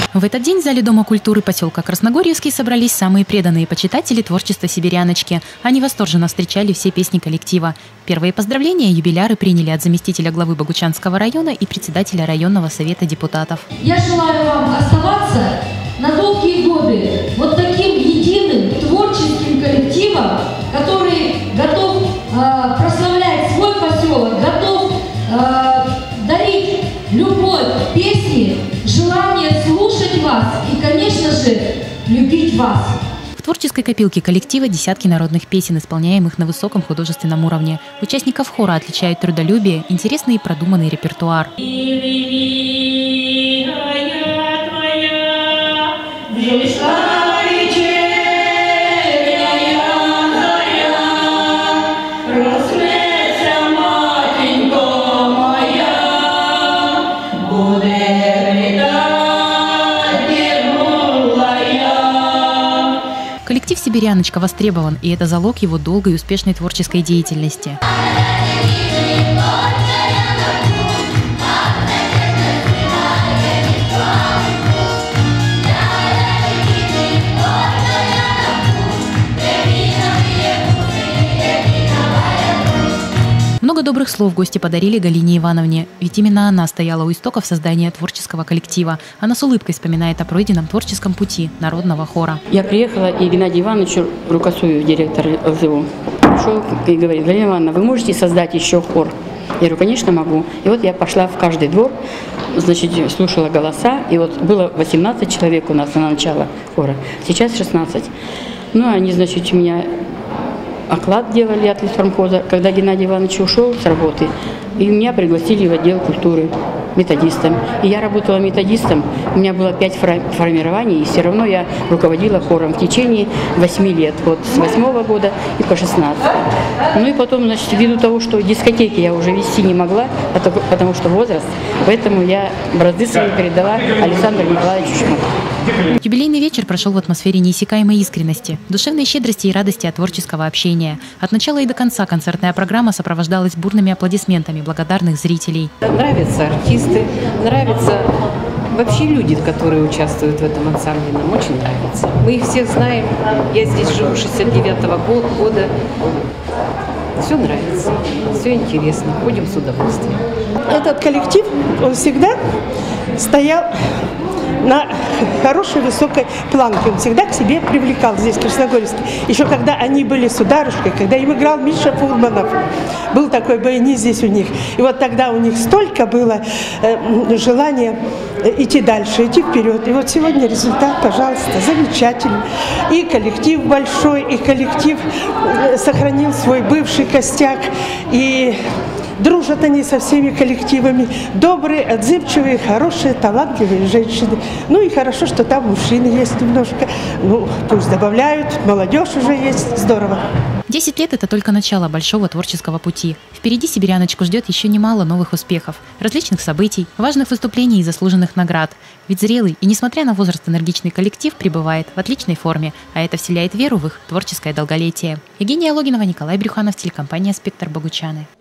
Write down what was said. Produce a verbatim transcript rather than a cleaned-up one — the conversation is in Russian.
В этот день в зале Дома культуры поселка Красногорьевский собрались самые преданные почитатели творчества сибиряночки. Они восторженно встречали все песни коллектива. Первые поздравления юбиляры приняли от заместителя главы Богучанского района и председателя районного совета депутатов. Я желаю вам оставаться на долгие годы вот таким единым творческим коллективом, который готов э, прославлять свой поселок, готов э, дарить любовь песни, желание слушать вас и, конечно же, любить вас. В творческой копилке коллектива десятки народных песен, исполняемых на высоком художественном уровне. Участников хора отличают трудолюбие, интересный и продуманный репертуар. Коллектив «Сибиряночка» востребован, и это залог его долгой и успешной творческой деятельности. Много добрых слов гости подарили Галине Ивановне, ведь именно она стояла у истоков создания творческого коллектива. Она с улыбкой вспоминает о пройденном творческом пути народного хора. Я приехала, и Геннадий Иванович Рукосуев, директор ЛЗУ, пришел и говорит: Галина Ивановна, вы можете создать еще хор? Я говорю, конечно, могу. И вот я пошла в каждый двор, значит, слушала голоса, и вот было восемнадцать человек у нас на начало хора, сейчас шестнадцать. Ну, они, значит, у меня оклад делали от леспромхоза, когда Геннадий Иванович ушел с работы, и меня пригласили в отдел культуры методистом. И я работала методистом, у меня было пять формирований, и все равно я руководила хором в течение восьми лет, вот с восьмого года и по шестнадцатый. Ну и потом, значит, ввиду того, что дискотеки я уже вести не могла, потому что возраст, поэтому я бразды свои передала Александру Николаевичу Шмаку. Юбилейный вечер прошел в атмосфере неиссякаемой искренности, душевной щедрости и радости от творческого общения. От начала и до конца концертная программа сопровождалась бурными аплодисментами благодарных зрителей. Нравятся артисты, нравятся вообще люди, которые участвуют в этом ансамбле, нам очень нравится. Мы их всех знаем, я здесь живу шестьдесят девятого года. Все нравится, все интересно, ходим с удовольствием. Этот коллектив, он всегда стоял на хорошей высокой планке. Он всегда к себе привлекал здесь, в Красногорьевске. Еще когда они были сударушкой, когда им играл Миша Фурманов, был такой баянист здесь у них. И вот тогда у них столько было э, желания идти дальше, идти вперед. И вот сегодня результат, пожалуйста, замечательный. И коллектив большой, и коллектив сохранил свой бывший костяк. И дружат они со всеми коллективами. Добрые, отзывчивые, хорошие, талантливые женщины. Ну и хорошо, что там мужчины есть немножко. Ну, пусть добавляют, молодежь уже есть. Здорово. Десять лет – это только начало большого творческого пути. Впереди сибиряночку ждет еще немало новых успехов, различных событий, важных выступлений и заслуженных наград. Ведь зрелый и, несмотря на возраст, энергичный коллектив пребывает в отличной форме, а это вселяет веру в их творческое долголетие. Евгения Логинова, Николай Брюханов, телекомпания «Спектр», Богучаны.